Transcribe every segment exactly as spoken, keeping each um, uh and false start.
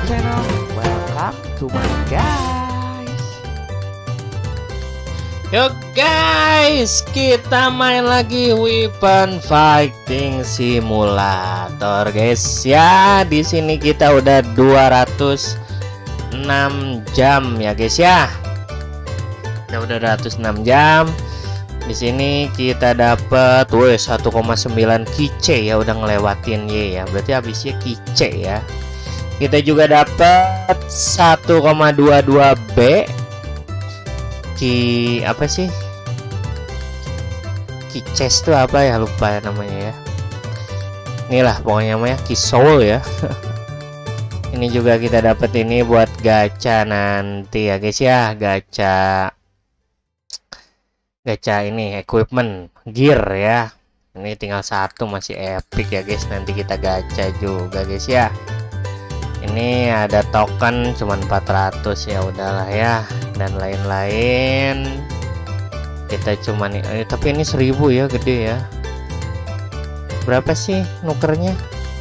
channel. Welcome to my guys. Yo guys, kita main lagi Weapon Fighting Simulator guys ya. Di sini kita udah dua ratus enam jam ya guys ya. Kita udah dua ratus enam jam. Di sini kita dapat woi satu koma sembilan kice ya, udah ngelewatin Y ya. Berarti habisnya kice ya. Kita juga dapat satu koma dua dua B. Ki apa sih? Kices itu apa ya, lupa ya namanya ya. Inilah pokoknya namanya Kisol ya. Ini juga kita dapat ini buat gacha nanti ya guys ya, gacha gacha ini equipment gear ya. Ini tinggal satu, masih epic ya guys, nanti kita gacha juga guys ya. Ini ada token cuman empat ratus ya, udahlah ya, dan lain-lain. Kita cuman eh, tapi ini seribu ya, gede ya. Berapa sih nukernya?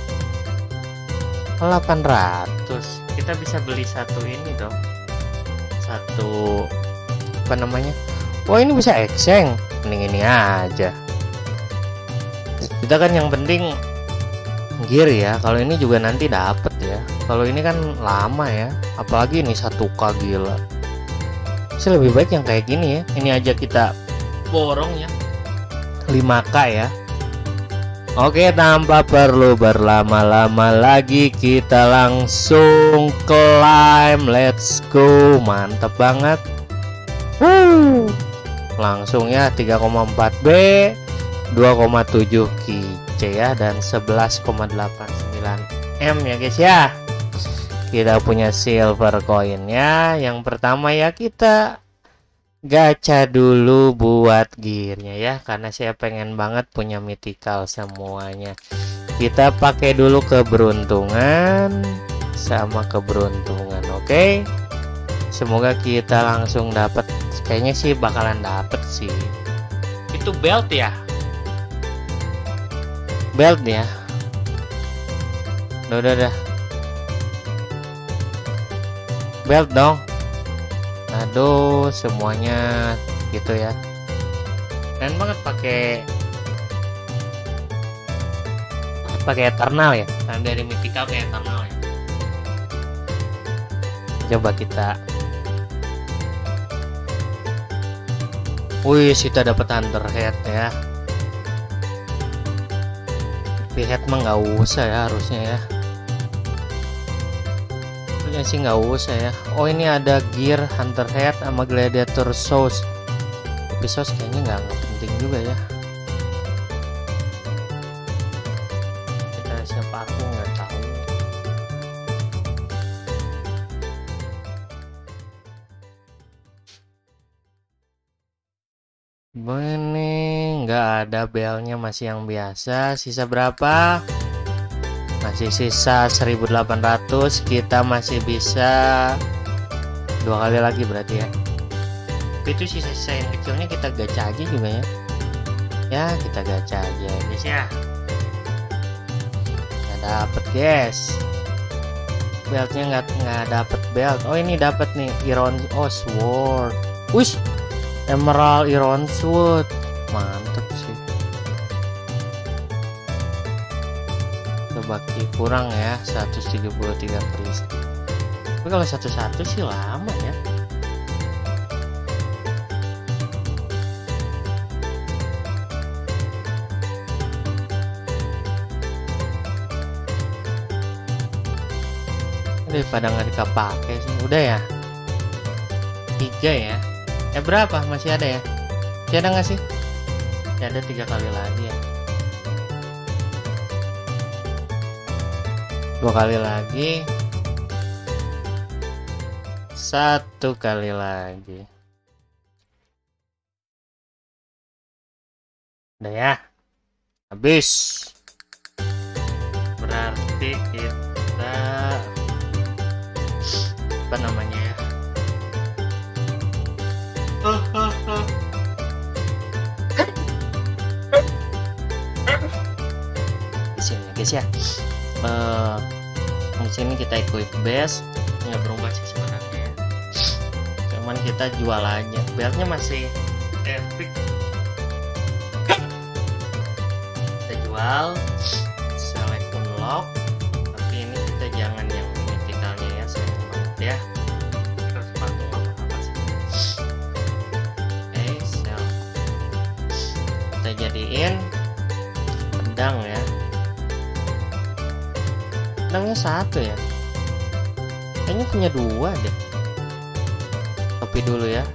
delapan ratus. Kita bisa beli satu ini dong, satu apa namanya, wah ini bisa exchange. Mending ini aja. Kita kan yang penting gear ya. Kalau ini juga nanti dapet ya. Kalau ini kan lama ya. Apalagi ini satu K, gila. Sih lebih baik yang kayak gini ya. Ini aja kita borong ya, lima K ya. Oke, tanpa perlu berlama-lama lagi, kita langsung climb. Let's go. Mantap banget. Wuh. Langsung ya, tiga koma empat B, dua koma tujuh kice ya, dan sebelas koma delapan sembilan M ya guys ya. Kita punya silver coinnya. Yang pertama ya, kita gacha dulu buat gearnya ya, karena saya pengen banget punya mythical semuanya. Kita pakai dulu keberuntungan sama keberuntungan. Oke, semoga kita langsung dapat. Kayaknya sih bakalan dapet sih. Itu belt ya, belt ya. Udah udah udah belt dong. Aduh, semuanya gitu ya. Keren banget pakai pakai eternal ya. Kan dari mythical ke eternal ya. Coba kita. Wih, kita dapat hunter head ya. Tapi head mah nggak usah ya harusnya ya. Ya sih nggak usah ya. Oh, ini ada gear hunter head sama gladiator sauce. Tapi sauce kayaknya nggak penting juga ya. Kita siapa, aku nggak tahu. Ini nggak ada belnya, masih yang biasa. Sisa berapa? Masih sisa seribu delapan ratus. Kita masih bisa dua kali lagi berarti ya. Itu sisa-sisa yang kecilnya kita gacha aja juga ya. Ya kita gacha aja guys ya. Nggak dapet guys. Beltnya nggak nggak dapet belt. Oh ini dapet nih iron, oh sword. Wish, emerald iron sword. Mantep sih. Baki kurang ya, seratus tujuh puluh tiga kris. Tapi kalau satu-satu sih lama ya. Daripada nggak dikepake sih. Udah ya, tiga ya. Eh berapa, masih ada ya? Masih ada nggak sih? Masih ada tiga kali lagi ya. Dua kali lagi, satu kali lagi. Udah ya, habis. Berarti kita apa namanya ya? Di sini ya guys ya. Uh, Di sini kita equip base, nggak berubah sih sebenarnya ya. Cuman kita jual aja, beltnya masih epic. Kita jual, select unlock, tapi ini kita jangan yang mythicalnya ya, sayang banget ya. Terus patung apa sih? Oke, sell. Kita jadiin pedang ya. Pedangnya satu ya, kayaknya punya dua deh. Copy dulu ya.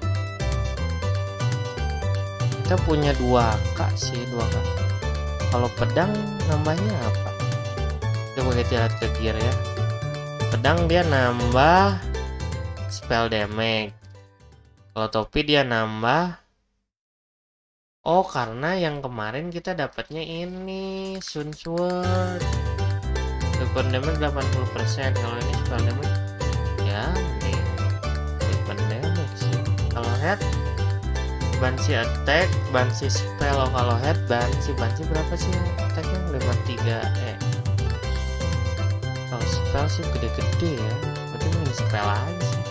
Kita punya dua K sih, dua K. Kalau pedang nambahnya apa? Coba kita lihat ke gear ya. Pedang dia nambah spell damage. Kalau topi dia nambah. Oh, karena yang kemarin kita dapatnya ini Sun Sword. Weapon damage delapan puluh persen. Kalau ini spell damage ya mending weapon damage sih. Kalau head Banshee attack, Banshee spell. Oh, kalau head Banshee, Banshee berapa sih attacknya? lima puluh tiga. Eh kalau spell sih gede-gede ya, berarti mending spell aja sih.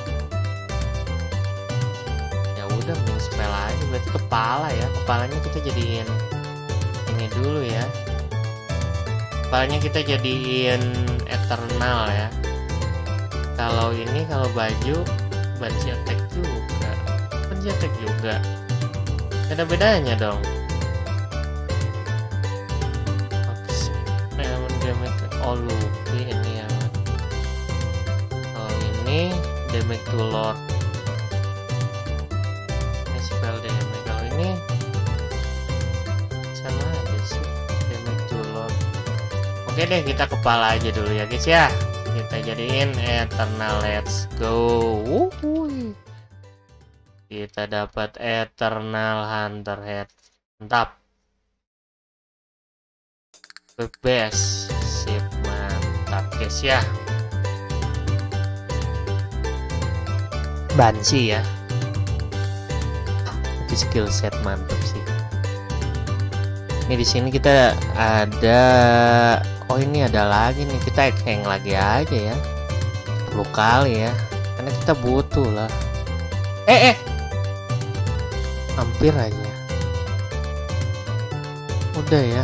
Ya udah mending spell aja, berarti kepala ya. Kepalanya kita jadiin ini dulu ya. Kepalanya kita jadiin eternal ya. Kalau ini, kalau baju Banshee attack juga, Banshee attack juga. Ada bedanya dong. Damage oh Luffy ini ya. Kalau ini damage to lord. Ini spell damage. Kalau ini sama aja sih, damage to lord. Oke deh, kita kepala aja dulu ya guys ya. Kita jadiin eternal, let's go. Wuhui. Kita dapat eternal hunter head, mantap. The best, sip, mantap guys ya. Banshee ya, itu skill set mantap sih. Ini di sini kita ada, oh ini ada lagi nih, kita hang lagi aja ya, sepuluh kali ya, karena kita butuh lah. Eh eh, hampir aja. Udah ya.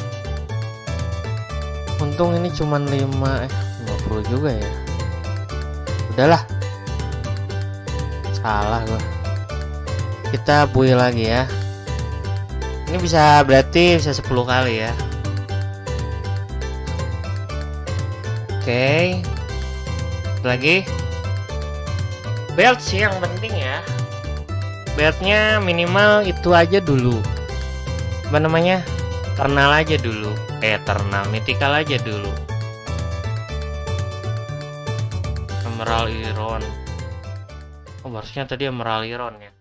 Untung ini cuman lima eh lima puluh juga ya. Udahlah. Salah gua. Kita buy lagi ya. Ini bisa berarti bisa sepuluh kali ya. Oke. Lagi. Belt sih yang penting ya. Beltnya minimal itu aja dulu. Apa namanya? Eternal aja dulu. Eh, Eternal, mythical aja dulu. Emerald Iron. Oh, harusnya tadi Emerald Iron ya.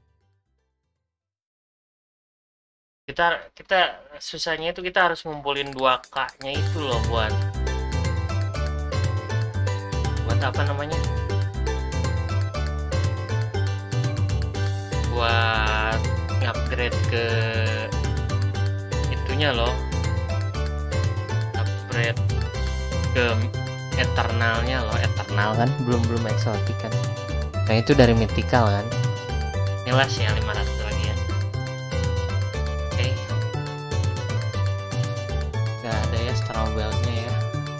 Kita kita susahnya itu kita harus ngumpulin dua K-nya itu loh buat buat apa namanya? Buat upgrade ke itunya loh, upgrade ke eternalnya loh. Eternal kan belum belum eksotik kan, nah itu dari mythical kan. Inilah sih yang lima ratus lagi ya. Oke okay. Gak ada ya straw beltnya ya,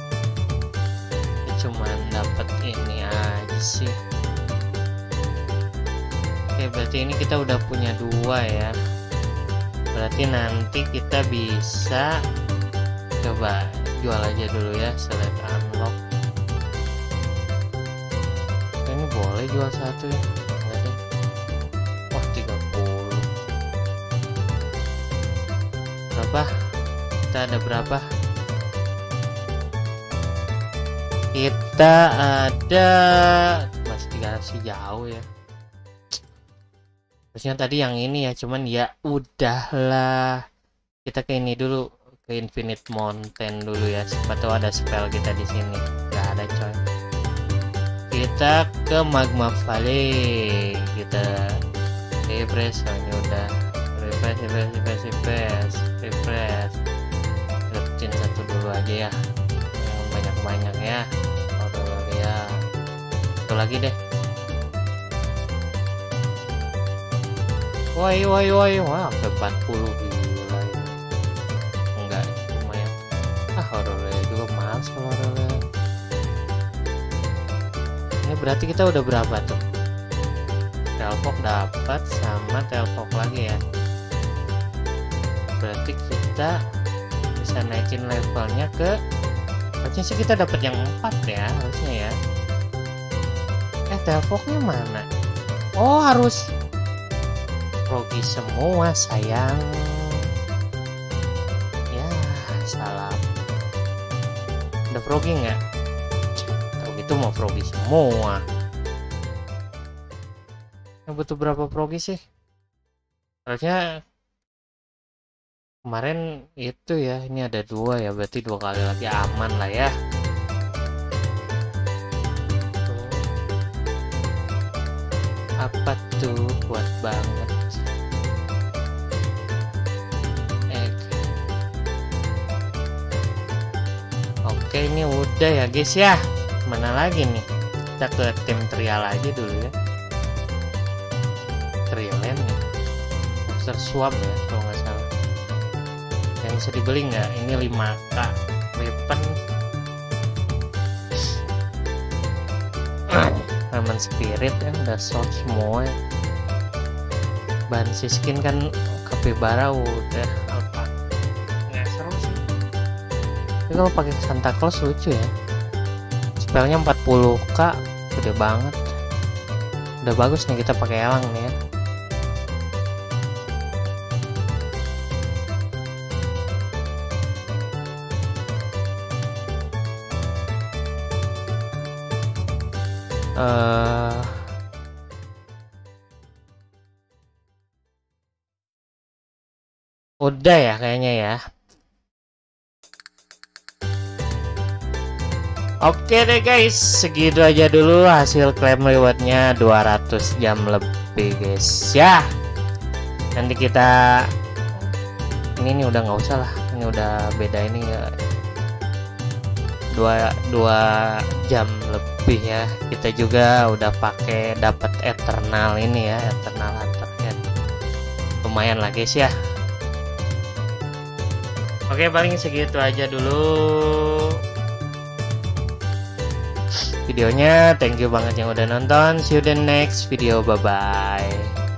cuman dapat ini aja sih. Oke, berarti ini kita udah punya dua ya. Berarti nanti kita bisa coba jual aja dulu ya, select unlock. Ini boleh jual satu ya. Berarti wah tiga puluh. Berapa? Kita ada berapa? Kita ada masih tiga ratus jauh ya. Terusnya tadi yang ini ya, cuman ya udahlah. Kita ke ini dulu, ke Infinite Mountain dulu ya. Siapa tahu ada spell kita di sini. Gak ada coy. Kita ke Magma Valley. Kita refresh, oh, ini udah refresh, refresh, refresh, refresh, refresh. Letin satu dulu aja ya, yang banyak-banyak ya. ya. Satu lagi deh. Woi woi woi, wah sampai empat puluh, gila ya. Enggak, lumayan. Ah, Aurelia juga males kalau Aurelia. Ini berarti kita udah berapa tuh? Telfok dapat sama Telfok lagi ya. Berarti kita bisa naikin levelnya ke, harusnya sih kita dapat yang empat ya harusnya ya. Eh, Telfoknya mana? Oh, harus Frogi semua sayang. Ya, salah. Ada Frogi nggak? Kalau gitu mau Frogi semua. Butuh berapa Frogi sih? Harusnya kemarin itu ya, ini ada dua ya, berarti dua kali lagi aman lah ya. Tuh. Apa tuh, kuat banget. Egg. Oke, ini udah ya guys ya. Mana lagi nih? Kita ke tim trial aja dulu ya. Trialan ya, monster swap ya kalau nggak salah. Yang bisa dibeli nggak? Ini lima K weapon, Ramen Spirit ya, udah sold semua. Bahan skin kan Capybara udah apa? Nggak seru sih. Tapi kalau pakai Santa Claus lucu ya. Spellnya empat puluh K, gede banget. Udah bagus nih kita pakai elang nih ya. Uh, udah ya kayaknya ya. Oke deh guys, segitu aja dulu hasil klaim rewardnya dua ratus jam lebih guys ya. Nanti kita ini nih udah nggak usah lah, ini udah beda ini ya. Dua, dua jam lebih ya. Kita juga udah pakai dapat eternal ini ya, eternal hunter. Lumayan lah guys ya. Oke, paling segitu aja dulu videonya. Thank you banget yang udah nonton. See you the next video, bye bye.